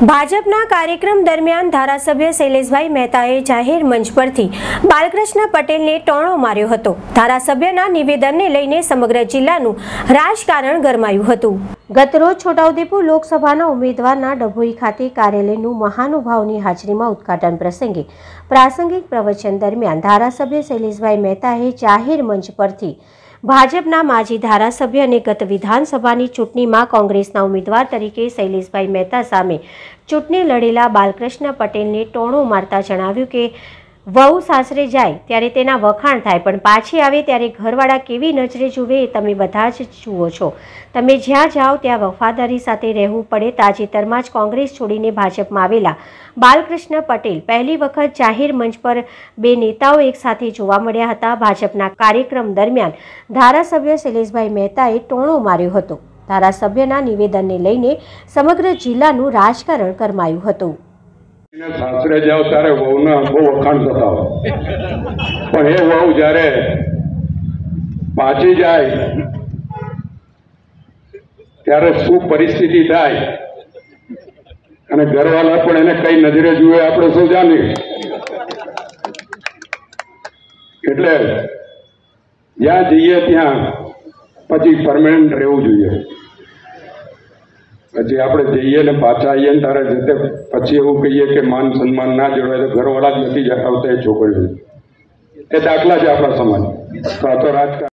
ભાજપના કાર્યક્રમ દરમિયાન ધારાસભ્ય શૈલેષભાઈ મહેતાએ જાહેર મંચ પરથી બાલકૃષ્ણ પટેલને ટોણો માર્યો હતો। ધારાસભ્યના નિવેદનને લઈને સમગ્ર જિલ્લાનું રાજકારણ ગરમાયું હતું। ગતરોજ છોટાઉદેપુર લોકસભાના ઉમેદવારના ડભોઈ ખાતે કાર્યાલયનું મહાનુભાવની હાજરીમાં ઉદ્ઘાટન પ્રસંગે પ્રાસંગિક પ્રવચન દરમિયાન ધારાસભ્ય શૈલેષભાઈ મહેતાએ જાહેર મંચ પરથી ભાજપના માજી ધારાસભ્ય અને ગત વિધાનસભાની ચૂંટણીમાં કોંગ્રેસના ઉમેદવાર તરીકે શૈલેષભાઈ મહેતા સામે ચૂંટણી લડેલા બાલકૃષ્ણ પટેલને ટોણો મારતા જણાવ્યું કે વહુ સાસરે જાય ત્યારે તેના વખાણ થાય, પણ પાછી આવે ત્યારે ઘરવાળા કેવી નજરે જુએ એ તમે બધા જ જુઓ છો। તમે જ્યાં જાઓ ત્યાં વફાદારી સાથે રહેવું પડે। તાજેતરમાં જ કોંગ્રેસ છોડીને ભાજપમાં આવેલા બાલકૃષ્ણ પટેલ પહેલી વખત જાહેર મંચ પર બે નેતાઓ એક સાથે જોવા મળ્યા હતા। ભાજપના કાર્યક્રમ દરમિયાન ધારાસભ્ય શૈલેષભાઈ મહેતાએ ટોણો માર્યો હતો। ધારાસભ્યના નિવેદનને લઈને સમગ્ર જિલ્લાનું રાજકારણ ગરમાયું હતું। सासरे जाओ तारे वहूना बहु वखाण थता हो, पण ए वहू जारे पाछी जाए त्यारे शुं परिस्थिति थाय अने घरवाला पण एने कई नजरे जुए आपणे सौ जाणीए। एटले ज्यां जईए त्यां पछी परमानન્ટ रहेवुं जोईए। हजी आपणे जईए ने पाछा आવીએ ને तारे जते पछी एवुं कहीए के मान सन्मान ना जळवाय तो घरवाळा ज नथी आवता ए छोकरीओ। ए दाखला छे आपणा समाज। तो आ तो राजकारण